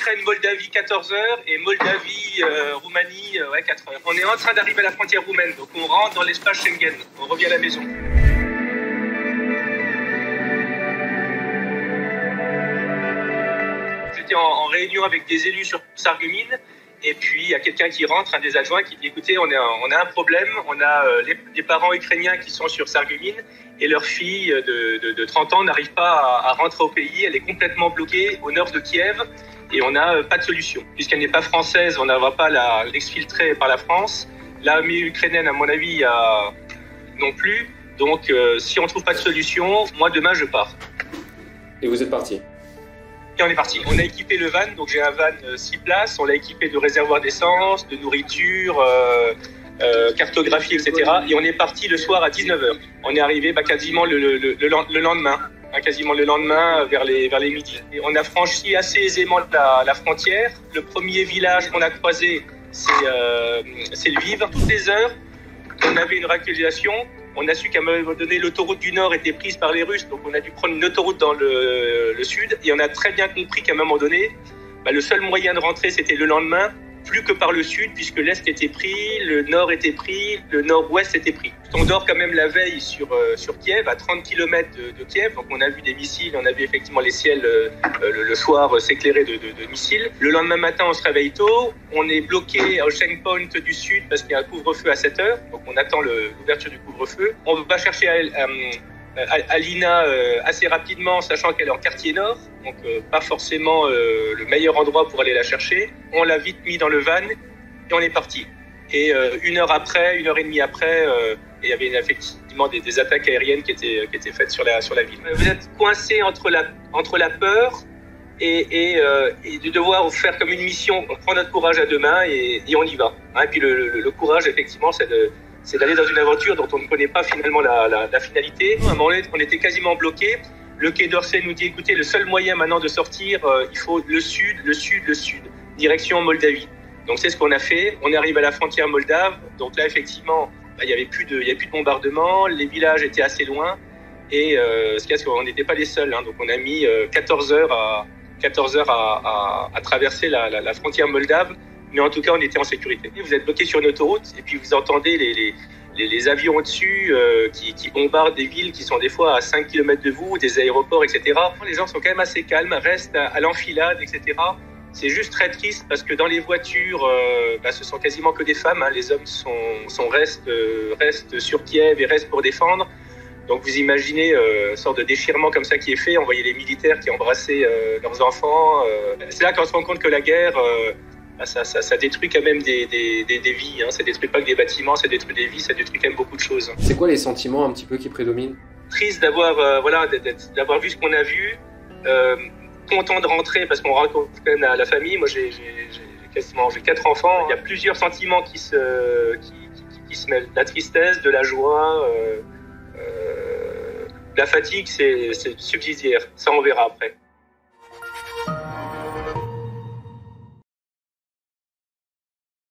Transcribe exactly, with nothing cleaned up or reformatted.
Ukraine-Moldavie, quatorze heures, et Moldavie-Roumanie, euh, ouais, quatre heures. On est en train d'arriver à la frontière roumaine, donc on rentre dans l'espace Schengen. On revient à la maison. J'étais en, en réunion avec des élus sur Sarreguemines, et puis il y a quelqu'un qui rentre, un des adjoints, qui dit « Écoutez, on a, on a un problème, on a euh, les, les parents ukrainiens qui sont sur Sarreguemines, et leur fille de, de, de trente ans n'arrive pas à, à rentrer au pays, elle est complètement bloquée au nord de Kiev, et on n'a euh, pas de solution. Puisqu'elle n'est pas française, on ne va pas la, l'exfiltrer par la France. L'armée ukrainienne, à mon avis, a... non plus. Donc, euh, si on ne trouve pas de solution, moi, demain, je pars. » Et vous êtes parti? Et on est parti. On a équipé le van, donc j'ai un van six places, on l'a équipé de réservoirs d'essence, de nourriture, euh, euh, cartographie, et cetera. Et on est parti le soir à dix-neuf heures. On est arrivé bah, quasiment le, le, le, le lendemain, hein, quasiment le lendemain vers les, vers les midis. Et on a franchi assez aisément la, la frontière. Le premier village qu'on a croisé, c'est euh, Lviv. Toutes les heures, on avait une raccusation. On a su qu'à un moment donné, l'autoroute du Nord était prise par les Russes, donc on a dû prendre une autoroute dans le, le Sud. Et on a très bien compris qu'à un moment donné, bah, le seul moyen de rentrer, c'était le lendemain, plus que par le Sud, puisque l'Est était pris, le Nord était pris, le Nord-Ouest était pris. On dort quand même la veille sur, euh, sur Kiev, à trente kilomètres de, de Kiev. Donc on a vu des missiles, on a vu effectivement les ciels euh, le, le soir euh, s'éclairer de, de, de missiles. Le lendemain matin, on se réveille tôt. On est bloqué au checkpoint du Sud parce qu'il y a un couvre-feu à sept heures. Donc on attend le, l'ouverture du couvre-feu. On va chercher à, à, à Alina euh, assez rapidement, sachant qu'elle est en quartier nord. Donc euh, pas forcément euh, le meilleur endroit pour aller la chercher. On l'a vite mis dans le van et on est parti. Et euh, une heure après, une heure et demie après, euh, il y avait effectivement des, des attaques aériennes qui étaient, qui étaient faites sur la, sur la ville. Vous êtes coincé entre la, entre la peur et, et, euh, et de devoir faire comme une mission. On prend notre courage à deux mains et, et on y va. Hein, et puis le, le, le courage, effectivement, c'est, de, c'est d'aller dans une aventure dont on ne connaît pas finalement la, la, la finalité. À un moment donné, on était quasiment bloqués. Le Quai d'Orsay nous dit, écoutez, le seul moyen maintenant de sortir, euh, il faut le sud, le sud, le sud, direction Moldavie. Donc c'est ce qu'on a fait. On arrive à la frontière moldave. Donc là, effectivement, bah, il y avait plus de, il y a plus de bombardements. Les villages étaient assez loin. Et euh, ce qu'il y a, c'est qu'on n'était pas les seuls. Hein. Donc on a mis euh, quatorze heures à quatorze heures à, à, à traverser la, la, la frontière moldave. Mais en tout cas, on était en sécurité. Vous êtes bloqué sur une autoroute et puis vous entendez les, les, les, les avions au-dessus euh, qui, qui bombardent des villes qui sont des fois à cinq kilomètres de vous, des aéroports, et cetera. Les gens sont quand même assez calmes, restent à, à l'enfilade, et cetera. C'est juste très triste parce que dans les voitures, euh, bah, ce sont quasiment que des femmes. Hein. Les hommes sont, sont restent, euh, restent sur Kiev et restent pour défendre. Donc vous imaginez euh, une sorte de déchirement comme ça qui est fait. On voyait les militaires qui embrassaient euh, leurs enfants. Euh. C'est là qu'on se rend compte que la guerre, euh, bah, ça, ça, ça détruit quand même des, des, des, des vies. Hein. Ça détruit pas que des bâtiments, ça détruit des vies, ça détruit quand même beaucoup de choses. C'est quoi les sentiments un petit peu qui prédominent? Triste d'avoir, euh, voilà, d'avoir vu ce qu'on a vu. Euh, content de rentrer parce qu'on rencontre quand même la, la famille. Moi, j'ai, j'ai, j'ai quasiment j'ai quatre enfants. Il y a plusieurs sentiments qui se, qui, qui, qui se mêlent. La tristesse, de la joie, euh, euh, la fatigue, c'est, c'est subsidiaire. Ça, on verra après.